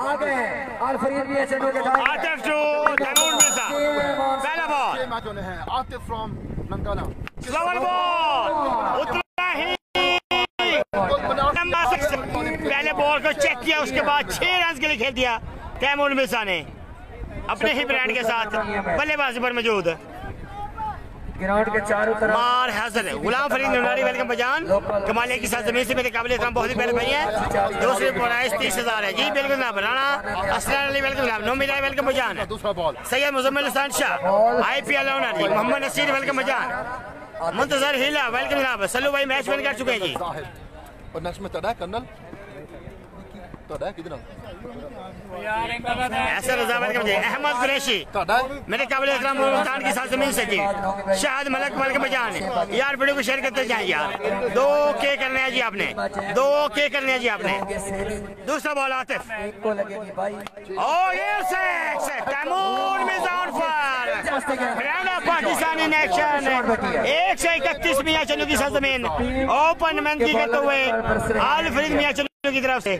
आ गए और फरीद भी चन्नू के टाइम आतिफ टू तैमूर मिर्जा पहला बॉल मैच होने हैं Atif from Nankana slower ball उतना ही पहले बॉल को चेक किया उसके बाद 6 रन के लिए खेल दिया तैमूर मिर्जा ने अपने ही ब्रांड के साथ बल्लेबाजी पर मौजूद ग्राउंड के चारों तरफ मार हासिल गुलाम फरीद नुनारी वेलकम बजान कमालिया की साथ जमीन से मेरे काबिल एहतराम बहुत ही पहले भाई है दूसरी प्राइस 30,000 है जी बिल्कुल जनाब राणा असलम अली वेलकम जनाब नोमिला वेलकम बजान दूसरा ball Syed Muzammil Hasan Shah IPL owner जी मोहम्मद नसीर वेलकम बजान मुंतजर हिला वेलकम जनाब सल्लू भाई मैच विन कर चुके हैं जी और नेक्स्ट में तड़ा कर्नल तड़ा किधर ऐसा रजा वेलकम जी अहमद कुरैशी मेरे काबिल एहतराम मुल्तान की साथ जमीन से जी शाहद मलक वेलकम बजान यार वीडियो को शेयर करते जाए यार 2K करने हैं जी आपने 2K करने हैं जी आपने दूसरा बॉल आतिफ और ये Taimur Mirza on fire Pakistani nation 131 मियां चन्नू की साथ जमीन ओपन मैन की करते हुए आल फरीद मियां चन्नू की तरफ से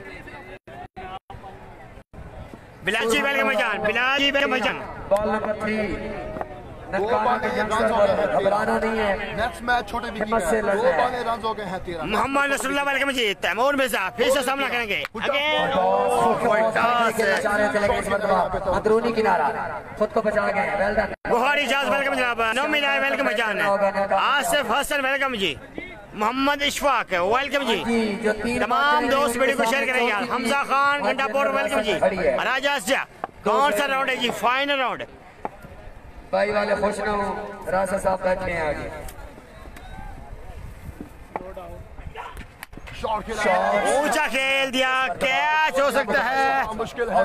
बिलाजी वेलकम बजान बिलाजी वेलकम बजान बॉल नंबर 3 ननकाना के यंगस्टर पर घबराना नहीं है नेक्स्ट मैच छोटे हिम्मत से लड़ रहे हैं रन हो गए हैं 13 मोहम्मद नसरुल्लाह वेलकम जी तैमूर मिर्जा फिर से सामना करेंगे अंदरूनी किनारा खुद को बचा गए well done Bukhari Ijaz welcome जनाब नोमिला वेलकम बजान आसिफ हसन वेलकम जी मोहम्मद इशफाक वेलकम जी तमाम दोस्त वीडियो को शेयर करें यार हमजा खान घंटापुर वेलकम जी राजा असजा कौन सा राउंड है जी फाइनल राउंड भाई वाले खुश ना हो राजा साहब बैठे हैं आगे ऊंचा खेल दिया कैच हो सकता है मुश्किल है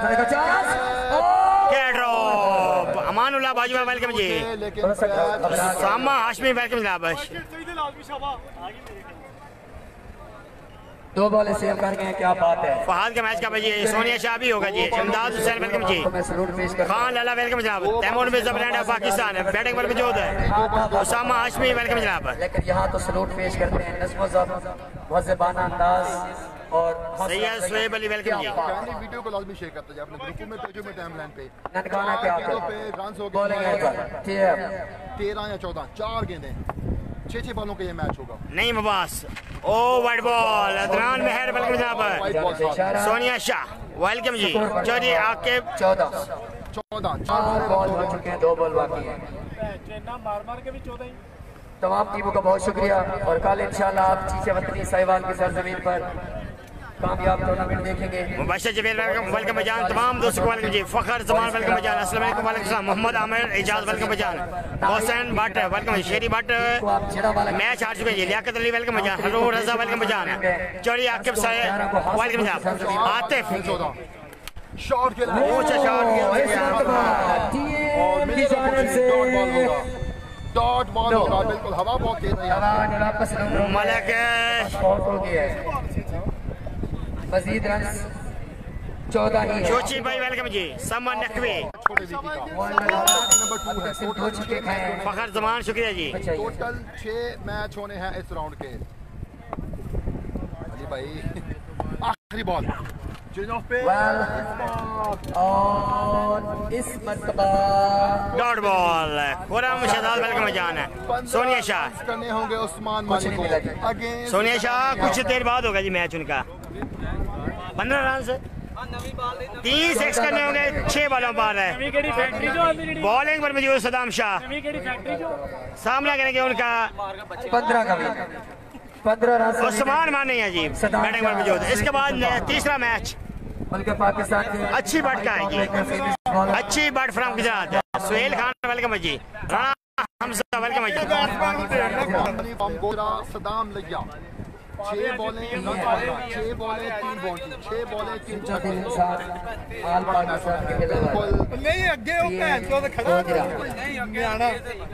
ड्रॉप अमानुल्लाह बाजवा वेलकम जी सामा हाशमी वेलकम जनाब 2 बॉल सेव कर गए क्या बात है फहाद का मैच का भाई सोनिया शाह भी होगा जी इमदाद हुसैन वेलकम जी खान लाला वेलकम जनाब Taimur Mirza brand of Pakistan batting पर मौजूद है उसामा हाशमी वेलकम जनाब लेकिन यहाँ तो सलूट पेश करते हैं नज़्म ज़बान अंदाज और सैयद सुहेब अली वेलकम जी वीडियो को लाजमी शेयर करते जाए अपने ग्रुप में पेजों में टाइमलाइन पे ननकाना क्या पे रन हो गए 13 या 14 4 गेंदें 6 बॉलों का ये मैच होगा नहीं मुबास oh wide ball Adnan Mehar welcome जनाब सोनिया शाह वेलकम जी चौधरी आकिब 14 4 बॉल हो चुके हैं 2 बॉल बाकी हैं तमाम टीमों का बहुत शुक्रिया और कल इंशाल्लाह आप चीचे वतनी साहिवाल की सरजमीन पर कामयाब टूर्नामेंट देखेंगे मुबशर जबीर वेलकम बजान तमाम दोस्तों को वेलकम जी फखर जमान वेलकम बजान अस्सलाम वालेकुम वालेकुम सलाम मोहम्मद आमिर इजाज वेलकम बजान मोहसिन भट्ट वेलकम शेरी भट्ट मैच हार चुके हैं लियाकत अली वेलकम बजान हरून रजा वेलकम बजान चौधरी आकिब साहब वेलकम जनाब आतिफ शॉट के डॉट बॉल होगा बिल्कुल हवा बहुत तेज है मलक मजीद रन 14 ही जोची भाई वेलकम जी समन नकवी फखर जमान शुक्रिया जी टोटल 6 मैच होने हैं इस राउंड के अली भाई आखिरी बॉल और इस मर्तबा dot ball Khurram Shahzad welcome जान है सोनिया शाह करने होंगे उस्मान मालिक को अगेंस्ट सोनिया शाह कुछ देर बाद होगा जी मैच उनका 15 रन से 3 6 करने होंगे 6 बॉलों पर है बॉलिंग पर मौजूद सदाम शाह सामना करेंगे उनका 15 का 15 रन उस्मान मान नहीं है जी बैटिंग पर मौजूद इसके बाद तीसरा मैच बल्कि पाकिस्तान की अच्छी बट का है जी अच्छी बट फ्रॉम गुजरात सुहेल खान वेलकम जी राणा हमजा वेलकम जी सदाम लगिया 6 बॉलें 3 बाउंड्री 6 बॉलें 3 आल पाकिस्तान के खिलाफ नहीं अगे वो भैन चो ते खड़ा नहीं अगे आना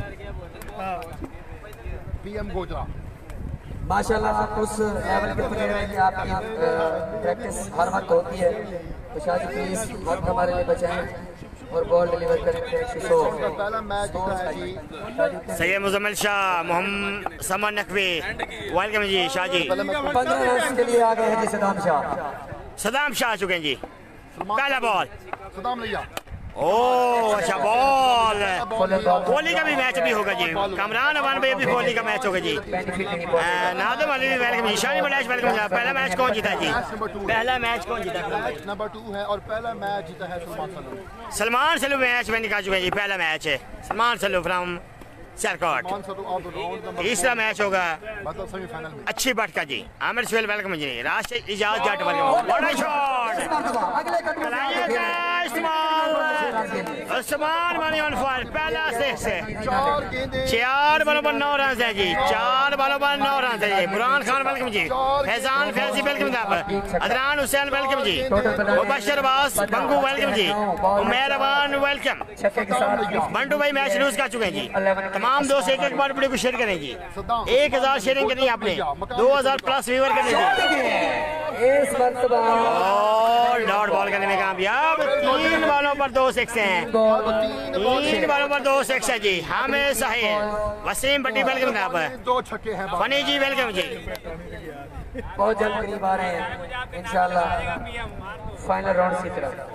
पीएम गोजरा माशाल्लाह आप उस लेवल के प्लेयर हैं कि आपकी प्रैक्टिस हर वक्त होती है तो शायद प्लीज वक्त हमारे लिए बचाएं और बॉल डिलीवर करेंगे पहला मैच सैयद मुजम्मिल शाह मोहम्मद समन नकवी वेलकम जी शाह जी 15 रन के लिए आ गए हैं जी सदाम शाह आ चुके हैं जी पहला बॉल सदाम लिया ओ अच्छा बॉल कोहली का भी मैच भी होगा जी कमरान अवान भाई भी कोहली का मैच होगा जी नादिम अली भी वेलकम जी शानी बलाश वेलकम जी पहला मैच कौन जीता जी पहला मैच कौन जीता नंबर 2 है और पहला मैच जीता है सलमान सलू मैच में निकाल चुके हैं जी पहला मैच है सलमान सलू फ्रॉम सियालकोट तीसरा मैच होगा सेमीफाइनल में अच्छी बट का जी आमिर सुहेल वेलकम जी राष्ट्रीय इजाज जाट वेलकम बड़ा shot Usman Mani on fire पहला सिक्स है 4 बॉलों पर 9 रन है जी 4 बॉलों पर 9 रन है जी बुरहान खान वेलकम जी फैजान फैजी वेलकम जी अदनान हुसैन वेलकम जी मुबशर अब्बास बंगू वेलकम जी उमैर अवान वेलकम बंटू भाई मैच लूज कर चुके हैं जी तमाम दोस्त एक बार वीडियो को शेयर करें जी 1000 शेयरिंग करनी है आपने 2000 प्लस व्यूअर करने इस मर्तबा और डॉट बॉल करने में कामयाब 3 बॉलों पर 2 सिक्स हैं 3 बॉलों पर 2 सिक्स है जी हमें साहिल वसीम भट्टी वेलकम आप 2 छक्के हैं फनी जी वेलकम जी बहुत जल्द करीब आ रहे हैं इंशाल्लाह फाइनल राउंड की तरफ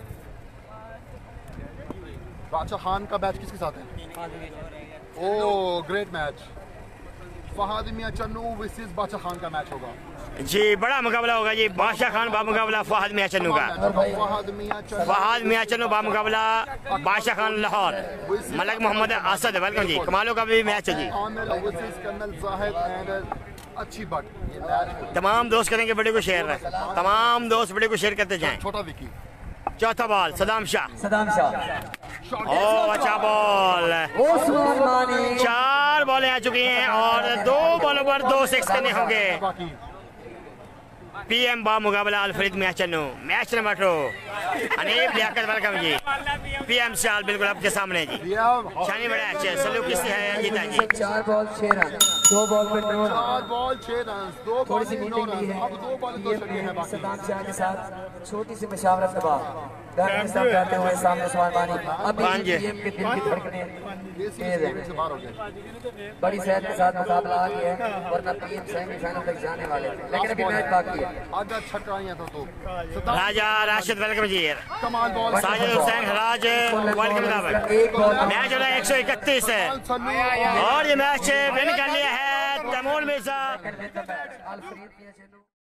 बादशाह खान का मैच किसके साथ है oh great match Fahad Mian Channu versus Badshah Khan का मैच होगा जी बड़ा मुकाबला होगा जी बादशाह खान बा मुकाबला फहद मियां चन्नू का फहद मियां चन्नू बा मुकाबला बादशाह खान लाहौर मलक मोहम्मद असद वेलकम जी कमालों का भी मैच है जी अच्छी बट तमाम दोस्त करेंगे वीडियो को शेयर तमाम दोस्त वीडियो को शेयर करते जाएं छोटा विकी चौथा बॉल सदाम शाह ओ अच्छा बॉल उस्मान मानी 4 बॉलें आ चुकी हैं और 2 बॉलों पर 2 सिक्स करने होंगे पीएम बा मुकाबला Alfred Mian Channu match number 2 Aneeb Liaqat welcome जी पीएम साल बिल्कुल आपके सामने जी शानी बड़ा अच्छे सलूक किससे है जीता जी 4 बॉल 6 रन 2 बॉल पे 9 रन 4 बॉल 6 रन 2 थोड़ी बॉल सी 9 मीटिंग रन की है अब 2 बॉल 2 छक्के हैं बाकी सदाम शाह के साथ छोटी सी मशावरत के बाद करते हुए सामने उस्मान मानी अभी पीएम के दिल की धड़कनें तेज हैं से बाहर हो गए बड़ी सेहत के साथ मुकाबला आ गया है वरना पीएम सेमीफाइनल तक जाने वाले थे लेकिन अभी मैच बाकी है आधा छक्का ही है तो राजा राशिद वेलकम जी कमाल बॉल साजिद हुसैन राज वेलकम एक बॉल मैच हो रहा है 131 है और ये मैच विन कर लिया है तैमूर मिर्जा अल्फ्रेड मियां चन्नू